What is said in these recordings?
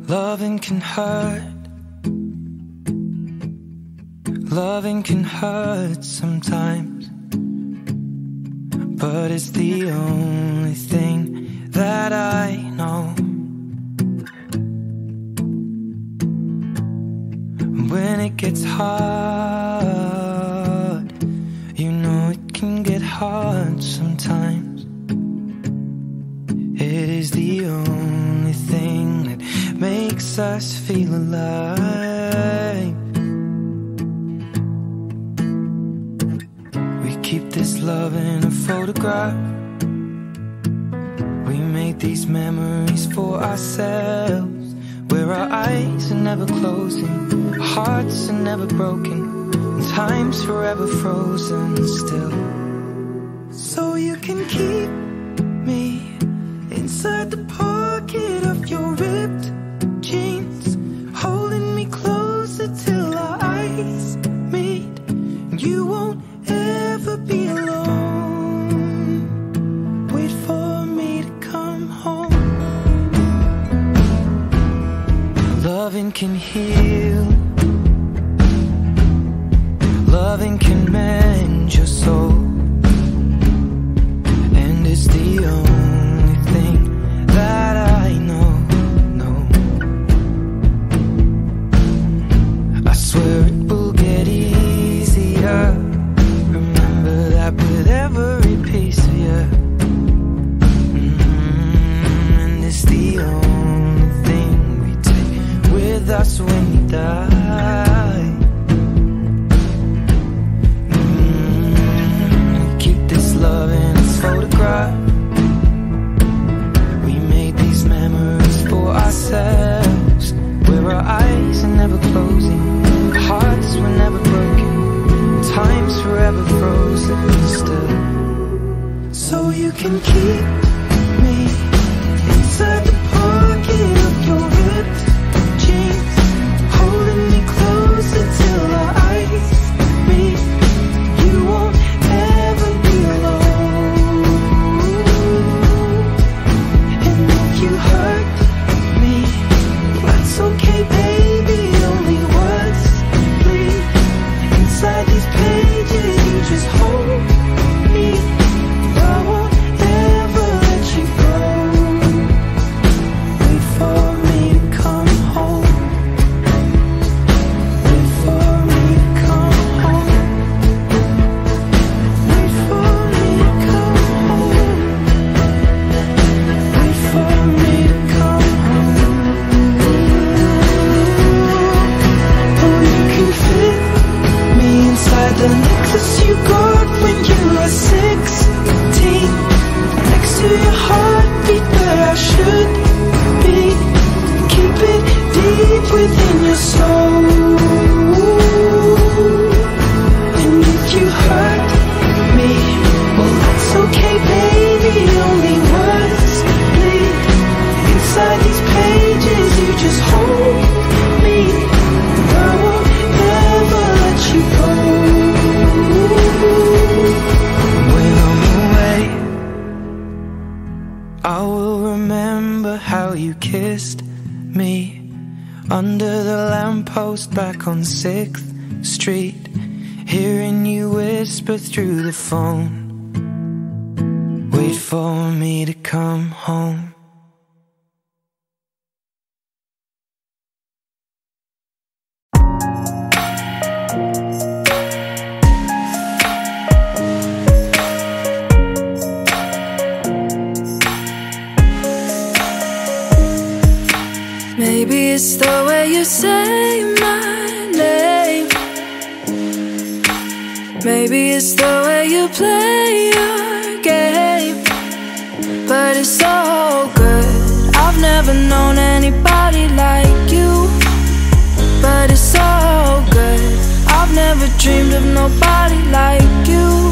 Loving can hurt. Loving can hurt sometimes, but it's the only thing that I know. When it gets hard, you know it can get hard sometimes. It is the only thing that makes us feel alive. We keep this love in a photograph. We make these memories for ourselves, where our eyes are never closing, our hearts are never broken, and time's forever frozen still. So you can keep me inside the pocket of your ripped jeans, holding me closer till our eyes meet. You won't ever be alone. Wait for me to come home. Loving can heal. Loving can mend your soul. And it's the only thing that I know. I swear it will get easier. Remember that with every piece of you. And it's the only thing we take with us when you die. Keep this love in its photograph. We made these memories for ourselves, where our eyes are never closing, our hearts were never broken, time's forever frozen still. So you can keep me inside the pocket of your ripped jeans, holding me closer till our eyes meet. You won't ever be alone. And if you hurt me, that's okay, baby. Only words bleed inside these pages. You just hold me. I won't ever let you go. Wait for me to come home. Wait for me to come home. Wait for me to come home. Wait for me to come home. Oh, you can fit me inside the necklace you got when you were 16, next to your heartbeat where I should be. Keep it deep within your soul. And if you hurt me, well, that's okay, baby. Only words bleed inside these pages. You just hold me. I won't ever let you go. When I'm away, I will remember how you kissed me under the lamppost back on 6th Street, hearing you whisper through the phone. Wait for me to come home. Maybe it's the way you say my name. Maybe it's the way you play your game. But it's so good. I've never known anybody like you. But it's so good. I've never dreamed of nobody like you.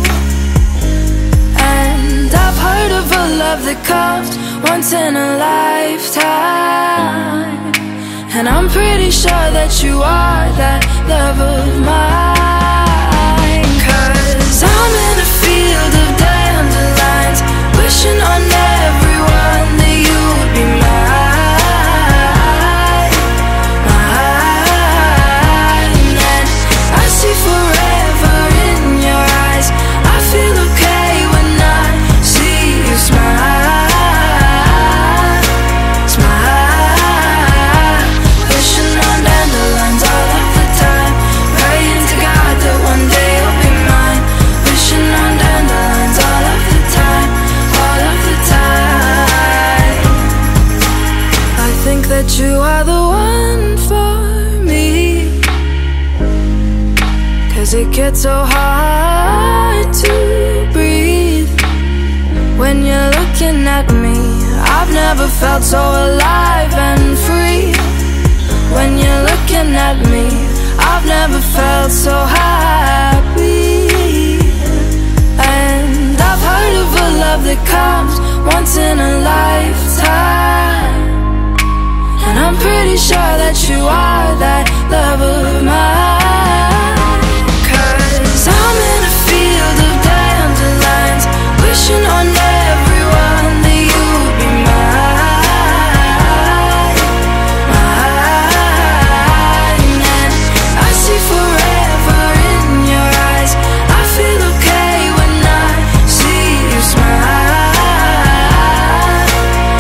And I've heard of a love that comes once in a lifetime. And I'm pretty sure that you are that love of mine. 'Cause I'm in a field of dandelions, wishing on everyone that you would be mine. that you are the one for me, 'cause it gets so hard to breathe when you're looking at me. I've never felt so alive and free. When you're looking at me, I've never felt so happy. And I've heard of a love that comes once in a lifetime, and I'm pretty sure that you are that love of mine. 'Cause I'm in a field of dandelions, wishing on everyone that you'd be mine, mine. And I see forever in your eyes. I feel okay when I see you smile,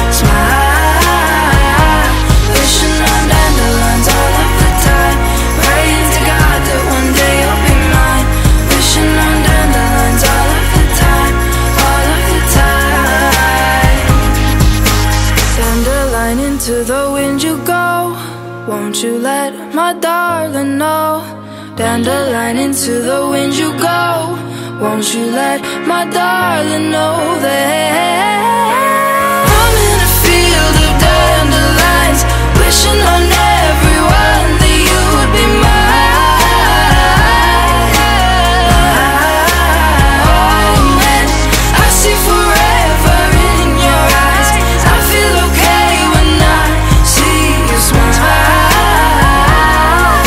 smile. Wishing on dandelions all of the time, praying to God that one day you'll be mine. Wishing on dandelions all of the time, all of the time. Dandelion, into the wind you go, won't you let my darling know? Dandelion, into the wind you go, won't you let my darling know that I'm in a field of dandelions, wishing on everyone that you would be mine, mine. And I see forever in your eyes. I feel okay when I see you smile,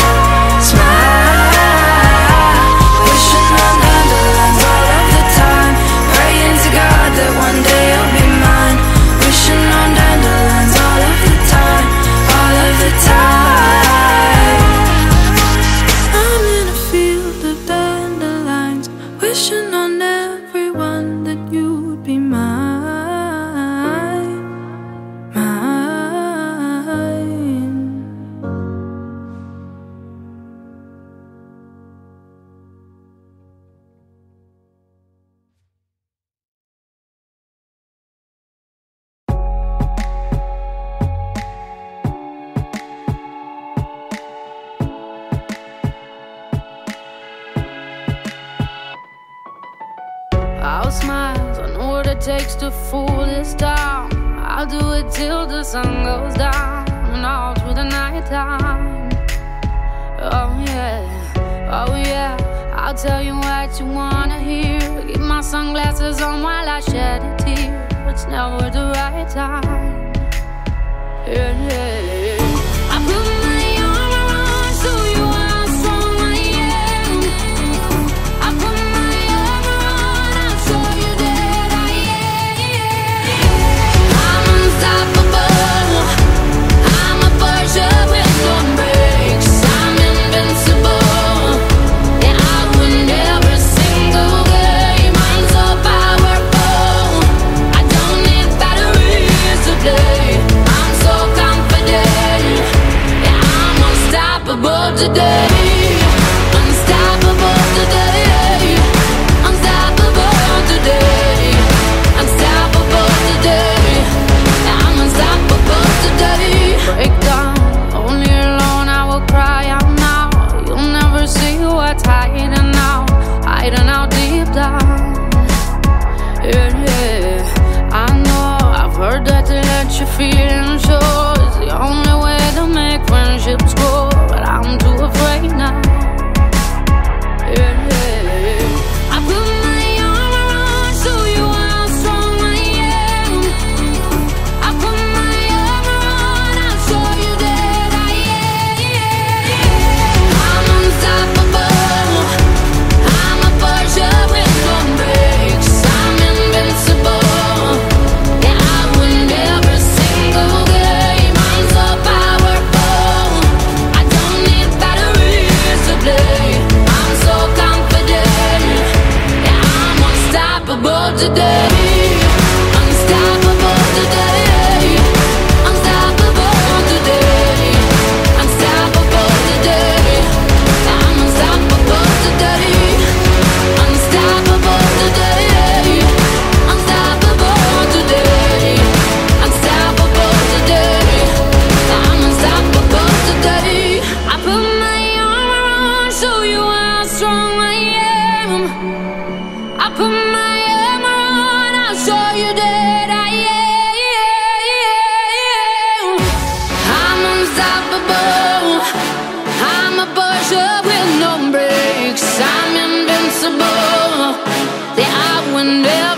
smile. Wishing on dandelions all of the time, praying to God that one day you'll be mine. Wishing on dandelions all of the time, all of the time. I'm in a field of dandelions, wishing on everyone that you'd be mine, mine. I'll smile, I know what it takes to fool this town. I'll do it till the sun goes down and all through the night time. Oh yeah, oh yeah, I'll tell you what you wanna hear. Keep my sunglasses on while I shed a tear. It's never the right time. Yeah, yeah. I put my arm around so you are strong, I am. I put my arm around, I'll show you that I am. I'm unstoppable. I'm a Porsche with no brakes. I'm invincible. Yeah, I win every single game. I'm so powerful. I don't need batteries to play. I'm so confident. Yeah, I'm unstoppable today. Unstoppable today. Unstoppable today. Unstoppable today. Yeah, I'm unstoppable today. Break down, only alone I will cry out now. You'll never see what's hiding out, hiding out deep down. Yeah, yeah, I know, I've heard that to let your feelings show is the only way to make friendships grow, but I'm too afraid now. unbearable. That I would never